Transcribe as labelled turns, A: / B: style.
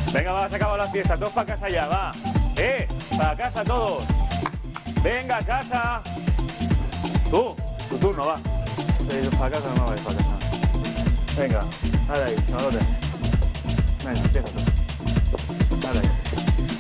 A: Venga, va, se acaba la fiesta. Todos para casa ya, va. Para casa todos. Venga, a casa. Tú, tu turno, va. Para casa no vais para casa. Venga, dale ahí, chavalote. Venga, empieza tú. Dale ahí.